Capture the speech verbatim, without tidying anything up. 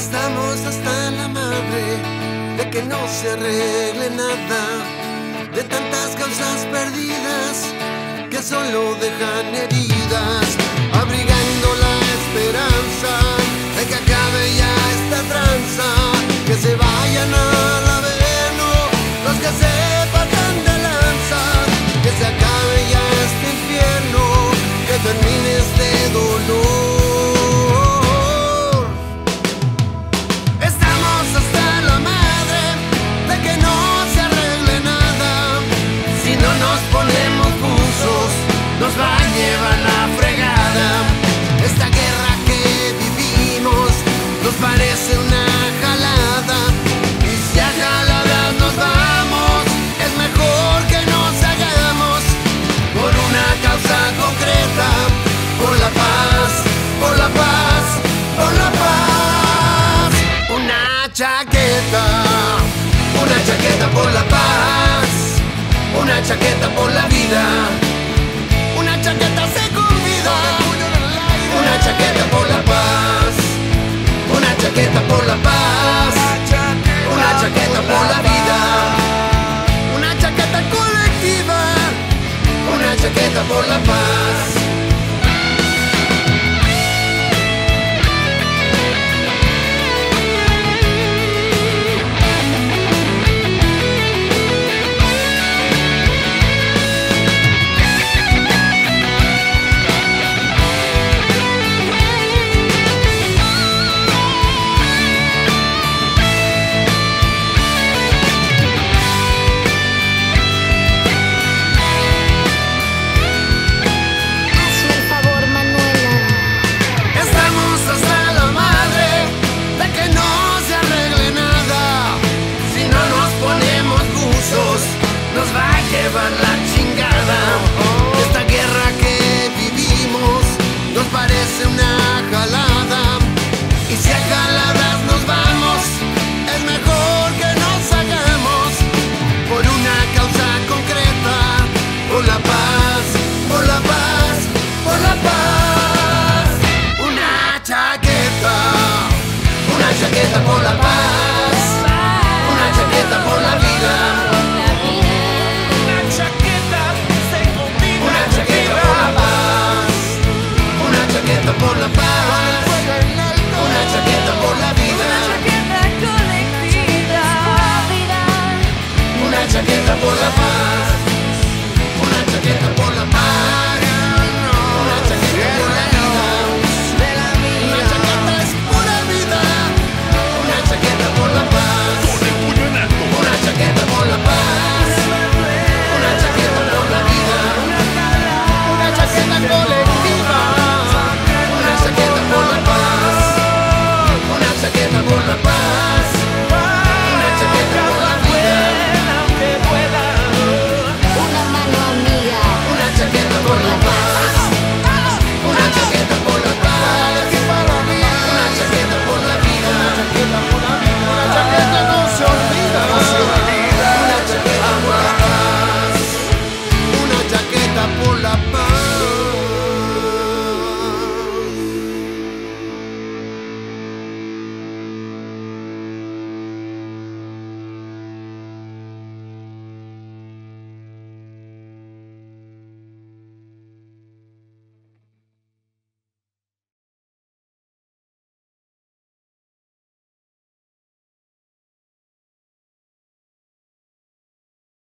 Estamos hasta la madre de que no se arregle nada, de tantas causas perdidas que solo dejan heridas, abrigando la esperanza de que acabe ya esta tranza, que se vayan al averno los que se pasan de lanza, que se acabe ya este infierno, que termine este dolor. Nos va a llevar la fregada. Esta guerra que vivimos nos parece una jalada, y si a jaladas nos vamos, es mejor que nos hagamos por una causa concreta, por la paz, por la paz, por la paz. Una chaqueta, una chaqueta por la paz, una chaqueta por la vida. Una chaqueta se convida, una chaqueta por la paz, una chaqueta por la paz, una chaqueta por la vida, una chaqueta colectiva, una chaqueta por la paz. Nos va a llevar la chingada. Esta guerra que vivimos nos parece una jalada, y si a jaladas nos vamos, es mejor que nos hagamos por una causa concreta, por la paz, por la paz, por la paz. Una chaqueta, una chaqueta por la paz, una chaqueta por la vida. Por la paz, una chaqueta por la vida, una chaqueta colectiva, una chaqueta por la paz, una chaqueta por